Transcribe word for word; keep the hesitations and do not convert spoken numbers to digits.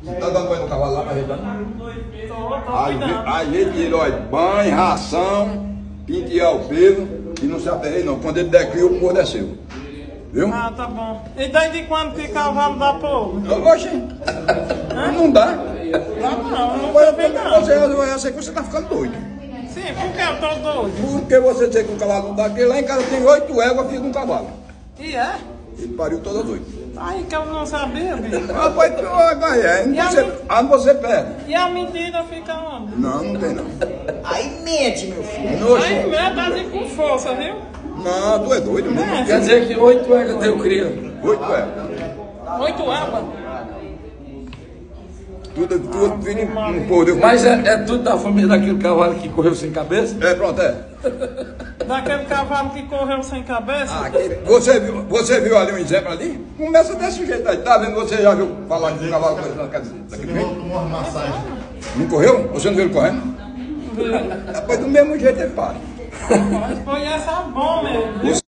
Você tá dando banho no cavalo lá pra gente? Tô, tô A cuidando. gente, a gente tira, olha, banho, ração, pentear o pelo e não se aperreia não. Quando ele der cria, o porco desceu. Viu? Ah, tá bom. E daí de quando que cavalo dá povo? Oxe, não dá. Dá não, não Você, tô vendo não. você, eu sei que você tá ficando doido. Sim, por que eu tô doido? Porque você dizer que um cavalo não dá, porque lá em casa tem oito éguas, fica um cavalo. E é? Ele pariu todas oito. Aí que eu não sabia, bicho. Rapaz, vai, é, E a você, mim? ah, você perde. E a medida fica onde? Não, não tem não. Aí mente, meu filho. Nojo. Aí mesmo dá de com força, viu? Não, tu é doido mesmo. Quer dizer que oito éguas deu cria. Oito éguas. Oito águas. Tudo, tudo vira um porco. Mas é, é tudo da família daquele cavalo que correu sem cabeça? É, pronto, é. Daquele cavalo que correu sem cabeça. Ah, aquele- você, viu, você viu ali um exemplo ali? Começa desse jeito aí. Tá vendo? Você já viu falar de um cavalo correndo daquele jeito? Tomou uma massagem. Não correu? Você não viu ele correndo? Rapaz, do mesmo jeito ele para. Mas foi essa bom mesmo.